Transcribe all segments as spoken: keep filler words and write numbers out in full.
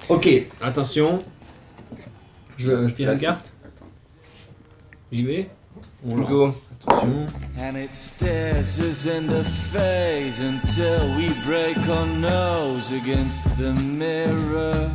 Ok, attention. Je, je tire la carte. J'y vais. On lance. Go. Attention. And it stares us in the face until we break our nose against the mirror.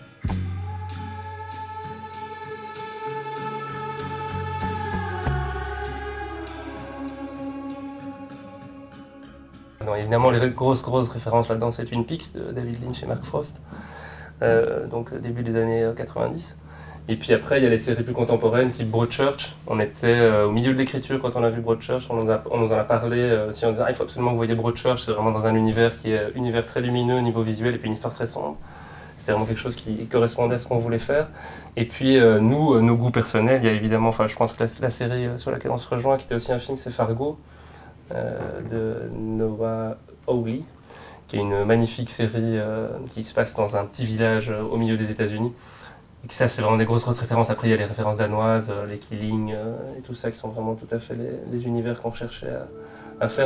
Non, évidemment, les grosses, grosses références là-dedans, c'est Twin Peaks de David Lynch et Mark Frost, euh, donc début des années quatre-vingt-dix. Et puis après, il y a les séries plus contemporaines, type Broadchurch. On était euh, au milieu de l'écriture quand on a vu Broadchurch, on nous, a, on nous en a parlé, euh, si on disait ah, il faut absolument que vous voyez Broadchurch, c'est vraiment dans un univers qui est un univers très lumineux au niveau visuel et puis une histoire très sombre. C'était vraiment quelque chose qui correspondait à ce qu'on voulait faire. Et puis euh, nous, euh, nos goûts personnels, il y a évidemment, enfin je pense que la, la série sur laquelle on se rejoint, qui était aussi un film, c'est Fargo. Euh, de Noah Hawley, qui est une magnifique série euh, qui se passe dans un petit village euh, au milieu des États-Unis. Et que ça, c'est vraiment des grosses, grosses références. Après, il y a les références danoises, euh, les Killing euh, et tout ça, qui sont vraiment tout à fait les, les univers qu'on cherchait à, à faire.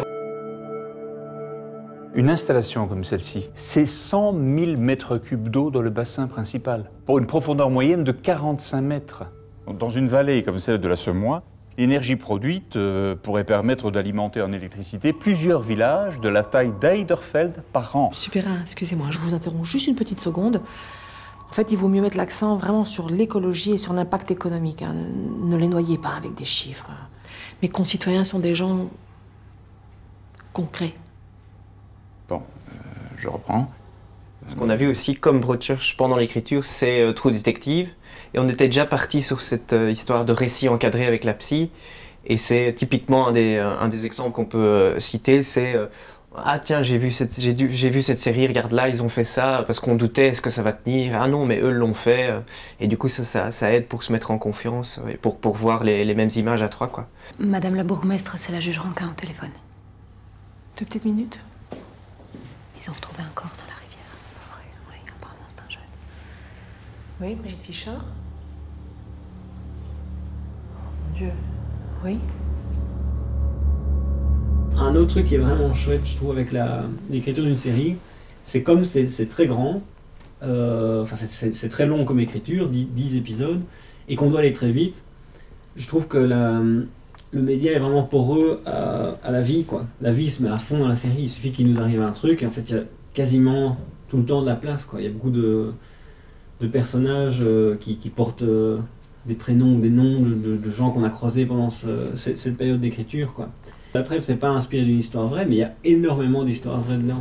Une installation comme celle-ci, c'est cent mille mètres cubes d'eau dans le bassin principal, pour une profondeur moyenne de quarante-cinq mètres. Dans une vallée comme celle de la Semois, l'énergie produite euh, pourrait permettre d'alimenter en électricité plusieurs villages de la taille d'Eiderfeld par an. Monsieur Perrin, excusez-moi, je vous interromps juste une petite seconde. En fait, il vaut mieux mettre l'accent vraiment sur l'écologie et sur l'impact économique. Hein. Ne les noyez pas avec des chiffres. Mes concitoyens sont des gens concrets. Bon, euh, je reprends. Ce qu'on a vu aussi comme Broadchurch pendant l'écriture, c'est euh, True Detective. Et on était déjà parti sur cette euh, histoire de récit encadré avec la psy. Et c'est typiquement un des, euh, un des exemples qu'on peut euh, citer, c'est euh, ah tiens, j'ai vu, cette, j'ai, dû, j'ai vu cette série, regarde là, ils ont fait ça, parce qu'on doutait, est-ce que ça va tenir? Ah non, mais eux l'ont fait. Et du coup, ça, ça, ça aide pour se metêtre en confiance et pour, pour voir les, les mêmes images à trois, quoi. Madame la bourgmestre, c'est la juge Rankin au téléphone. Deux petites minutes. Ils ont retrouvé un corps dans la rivière. Oui, oui, apparemment c'est un jeune. Oui, Brigitte Fischer. Oh mon Dieu. Oui. Un autre truc qui est vraiment chouette, je trouve, avec la, l'écriture d'une série, c'est comme c'est, c'est très grand, euh, enfin c'est, c'est, c'est très long comme écriture, dix épisodes, et qu'on doit aller très vite. Je trouve que la, le média est vraiment poreux à, à la vie, quoi. La vie se met à fond dans la série, il suffit qu'il nous arrive un truc, et en fait il y a quasiment tout le temps de la place, quoi. Il y a beaucoup de, de personnages euh, qui, qui portent euh, des prénoms ou des noms de, de, de gens qu'on a croisés pendant ce, cette, cette période d'écriture, quoi. La Trêve, c'est pas inspiré d'une histoire vraie, mais il y a énormément d'histoires vraies dedans.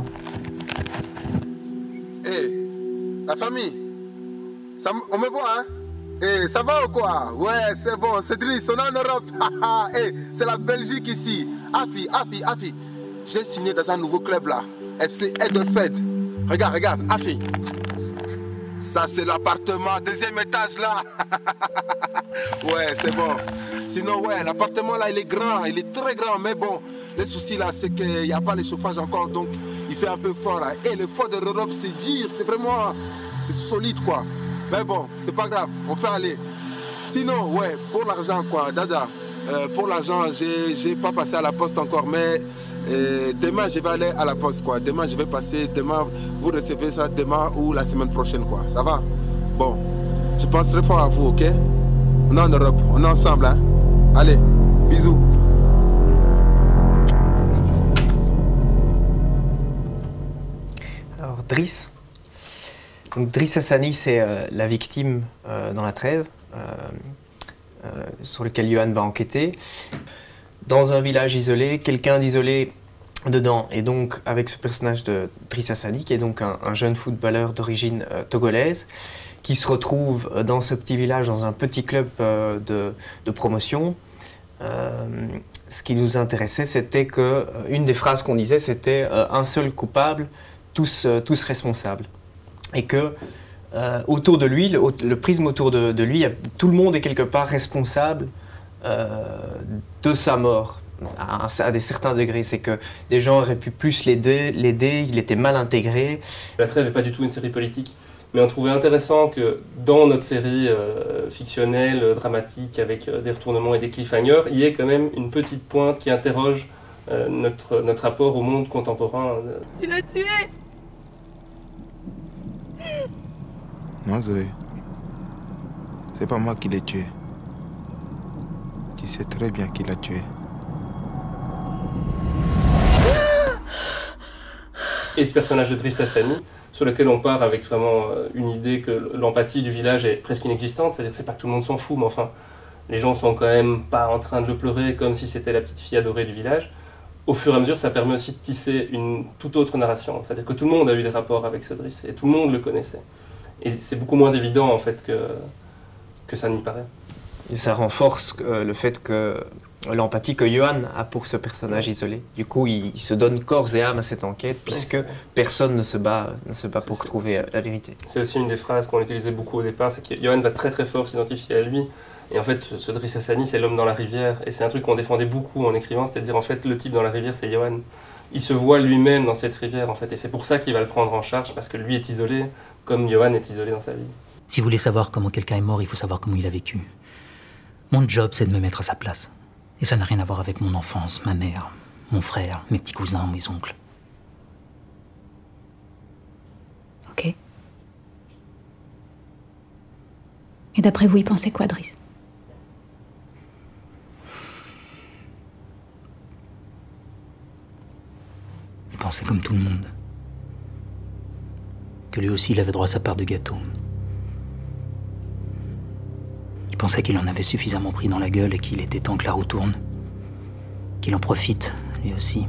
Hé, hey, la famille, ça, on me voit, hein? Hé, hey, ça va ou quoi? Ouais, c'est bon, c'est Driss, on est en Europe. Hey, c'est la Belgique ici. Afi, Afi, Afi. J'ai signé dans un nouveau club là, F C Eiderfeld. Regarde, regarde, Afi. Ça, c'est l'appartement, deuxième étage là. Ouais, c'est bon. Sinon, ouais, l'appartement là, il est grand, il est très grand. Mais bon, le souci là, c'est qu'il n'y a pas le chauffage encore, donc il fait un peu fort là. Et le fort de l'Europe, c'est dur, c'est vraiment, c'est solide quoi. Mais bon, c'est pas grave, on fait aller. Sinon, ouais, pour l'argent quoi, dada. Euh, pour l'argent, j'ai, j'ai pas passé à la poste encore, mais euh, demain je vais aller à la poste quoi. Demain je vais passer, demain vous recevez ça demain ou la semaine prochaine quoi. Ça va? Bon, je pense très fort à vous, ok? On est en Europe, on est ensemble, hein? Allez, bisous. Alors Driss, donc Driss Hassani, c'est euh, la victime euh, dans la Trêve. Euh, Euh, sur lequel Johan va enquêter. Dans un village isolé, quelqu'un d'isolé dedans. Et donc, avec ce personnage de Driss Hassani, qui est donc un, un jeune footballeur d'origine euh, togolaise, qui se retrouve euh, dans ce petit village, dans un petit club euh, de, de promotion. Euh, ce qui nous intéressait, c'était que euh, une des phrases qu'on disait, c'était euh, un seul coupable, tous, euh, tous responsables. Et que Euh, autour de lui, le, le prisme autour de, de lui, tout le monde est quelque part responsable euh, de sa mort, à, à des certains degrés. C'est que des gens auraient pu plus l'aider, l'aider, il était mal intégré. La Trêve n'est pas du tout une série politique, mais on trouvait intéressant que dans notre série euh, fictionnelle, dramatique, avec euh, des retournements et des cliffhangers, il y ait quand même une petite pointe qui interroge euh, notre, notre rapport au monde contemporain. Tu l'as tué! Non, Zoé. C'est pas moi qui l'ai tué. Tu sais très bien qui l'a tué. Et ce personnage de Driss Hassani, sur lequel on part avec vraiment une idée que l'empathie du village est presque inexistante, c'est-à-dire que c'est pas que tout le monde s'en fout, mais enfin, les gens sont quand même pas en train de le pleurer comme si c'était la petite fille adorée du village. Au fur et à mesure, ça permet aussi de tisser une toute autre narration, c'est-à-dire que tout le monde a eu des rapports avec ce Driss, et tout le monde le connaissait. Et c'est beaucoup moins évident, en fait, que, que ça n'y paraît. Et ça renforce euh, le fait que l'empathie que Johan a pour ce personnage isolé. Du coup, il, il se donne corps et âme à cette enquête, puisque ouais, personne ne se bat, ne se bat pour trouver la vérité. C'est aussi une des phrases qu'on utilisait beaucoup au départ, c'est que Johan va très très fort s'identifier à lui. Et en fait, ce Driss Hassani, c'est l'homme dans la rivière. Et c'est un truc qu'on défendait beaucoup en écrivant, c'est-à-dire en fait, le type dans la rivière, c'est Johan. Il se voit lui-même dans cette rivière, en fait. Et c'est pour ça qu'il va le prendre en charge, parce que lui est isolé, comme Johan est isolé dans sa vie. Si vous voulez savoir comment quelqu'un est mort, il faut savoir comment il a vécu. Mon job, c'est de me mettre à sa place. Et ça n'a rien à voir avec mon enfance, ma mère, mon frère, mes petits cousins, mes oncles. Ok. Et d'après vous, il pensait quoi, Driss? Il pensait comme tout le monde. Que lui aussi, il avait droit à sa part de gâteau. Il pensait qu'il en avait suffisamment pris dans la gueule et qu'il était temps que la roue tourne. Qu'il en profite, lui aussi.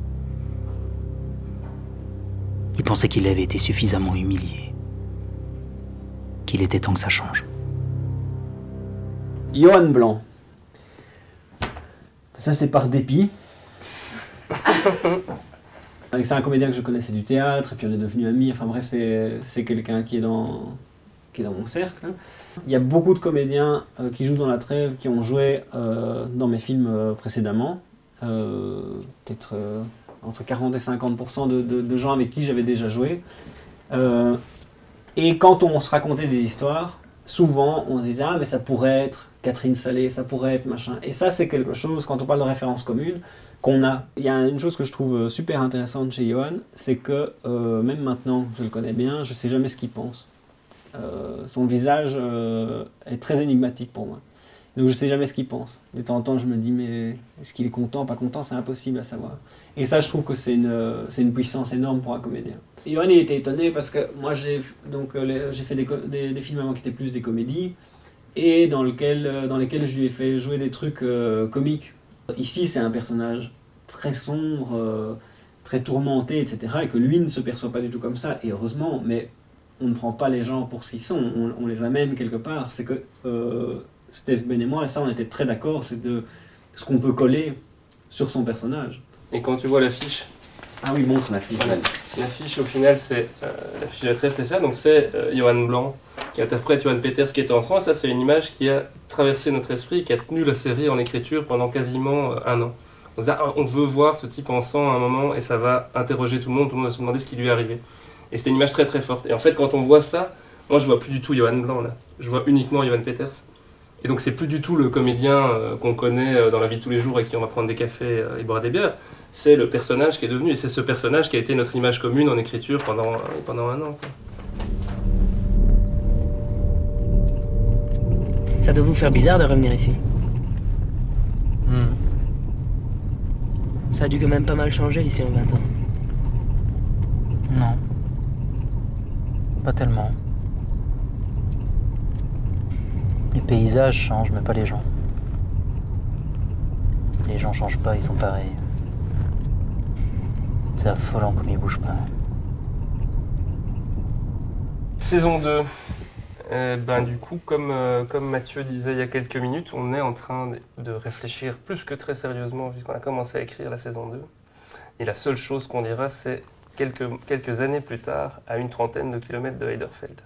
Il pensait qu'il avait été suffisamment humilié. Qu'il était temps que ça change. Johan Blanc. Ça, c'est par dépit. C'est un comédien que je connaissais du théâtre, et puis on est devenus amis. Enfin bref, c'est quelqu'un qui est dans... qui est dans mon cercle. Il y a beaucoup de comédiens euh, qui jouent dans La Trêve, qui ont joué euh, dans mes films euh, précédemment. Euh, Peut-être euh, entre quarante et cinquante pour cent de, de, de gens avec qui j'avais déjà joué. Euh, et quand on se racontait des histoires, souvent on se disait « Ah, mais ça pourrait être Catherine Salé, ça pourrait être machin ». Et ça, c'est quelque chose, quand on parle de références communes, qu'on a. Il y a une chose que je trouve super intéressante chez Johan, c'est que euh, même maintenant, je le connais bien, je ne sais jamais ce qu'il pense. Euh, son visage euh, est très énigmatique pour moi. Donc je ne sais jamais ce qu'il pense. De temps en temps, je me dis, mais est-ce qu'il est content, pas content, c'est impossible à savoir. Et ça, je trouve que c'est une, c'est une puissance énorme pour un comédien. Et Johan il était étonné parce que moi, j'ai fait des, des, des films avant qui étaient plus des comédies, et dans, lequel, dans lesquels je lui ai fait jouer des trucs euh, comiques. Ici, c'est un personnage très sombre, euh, très tourmenté, et cetera, et que lui ne se perçoit pas du tout comme ça, et heureusement, mais on ne prend pas les gens pour ce qu'ils sont, on, on les amène quelque part. C'est que euh, Steph Ben et moi, et ça on était très d'accord, c'est de ce qu'on peut coller sur son personnage. Et quand tu vois l'affiche... Ah oui, montre l'affiche. Voilà. L'affiche, au final, c'est euh, l'affiche de La Trêve, c'est ça, donc c'est euh, Johan Blanc qui interprète Johan Peters qui est enfant, et ça c'est une image qui a traversé notre esprit, qui a tenu la série en écriture pendant quasiment euh, un an. On, se dit, ah, on veut voir ce type en sang à un moment, et ça va interroger tout le monde, tout le monde va se demander ce qui lui est arrivé. Et c'était une image très très forte. Et en fait, quand on voit ça, moi je vois plus du tout Johan Blanc là. Je vois uniquement Johan Peters. Et donc c'est plus du tout le comédien euh, qu'on connaît euh, dans la vie de tous les jours et qui on va prendre des cafés euh, et boire des bières. C'est le personnage qui est devenu. Et c'est ce personnage qui a été notre image commune en écriture pendant, euh, pendant un an, quoi. Ça doit vous faire bizarre de revenir ici. Hmm. Ça a dû quand même pas mal changer d'ici en vingt ans. Non. Pas tellement. Les paysages changent, mais pas les gens. Les gens changent pas, ils sont pareils. C'est affolant comme ils bougent pas. Saison deux. Euh, ben, du coup, comme, euh, comme Mathieu disait il y a quelques minutes, on est en train de réfléchir plus que très sérieusement, vu qu'on a commencé à écrire la saison deux. Et la seule chose qu'on dira, c'est quelques, quelques années plus tard, à une trentaine de kilomètres de Heiderfeld.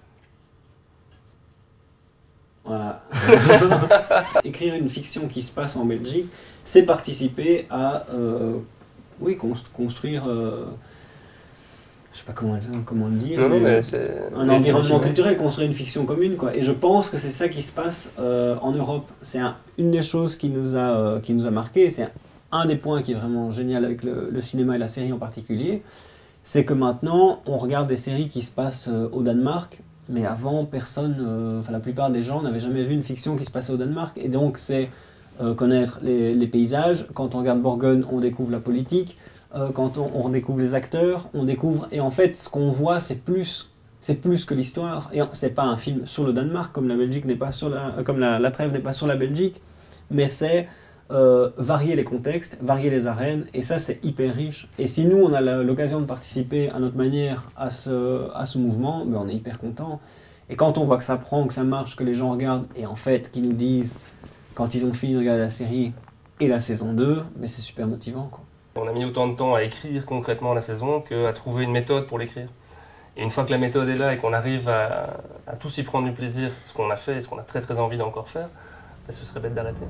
Voilà. Écrire une fiction qui se passe en Belgique, c'est participer à euh, oui, const construire, euh, je sais pas comment, comment le dire, non, non, mais un environnement culturel, construire une fiction commune, quoi. Et je pense que c'est ça qui se passe euh, en Europe. C'est un, une des choses qui nous a, euh, qui nous a marqué, c'est un, un des points qui est vraiment génial avec le, le cinéma et la série en particulier, c'est que maintenant, on regarde des séries qui se passent euh, au Danemark, Mais avant, personne, euh, enfin la plupart des gens n'avaient jamais vu une fiction qui se passait au Danemark. Et donc c'est euh, connaître les, les paysages. Quand on regarde Borgen, on découvre la politique. Euh, quand on, on redécouvre les acteurs, on découvre... Et en fait, ce qu'on voit, c'est plus, c'est plus que l'histoire. Et c'est pas un film sur le Danemark, comme la Belgique n'est pas sur la, euh, comme la, la trêve n'est pas sur la Belgique, mais c'est euh, varier les contextes, varier les arènes, et ça, c'est hyper riche. Et si nous, on a l'occasion de participer à notre manière à ce, à ce mouvement, ben, on est hyper content. Et quand on voit que ça prend, que ça marche, que les gens regardent, et en fait, qu'ils nous disent, quand ils ont fini de regarder la série et la saison deux, mais c'est super motivant, quoi. On a mis autant de temps à écrire concrètement la saison qu'à trouver une méthode pour l'écrire. Et une fois que la méthode est là et qu'on arrive à, à tous y prendre du plaisir, ce qu'on a fait et ce qu'on a très très envie d'encore faire, ben ce serait bête d'arrêter.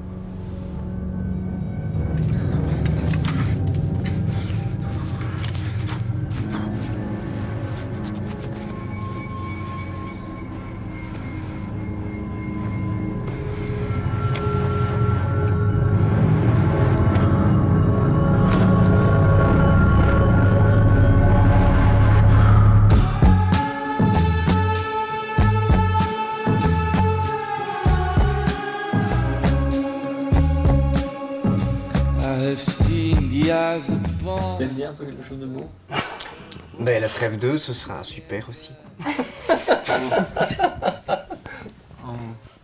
C'était bien un peu quelque chose de beau. Ben, la trêve deux, ce sera super aussi. Oh.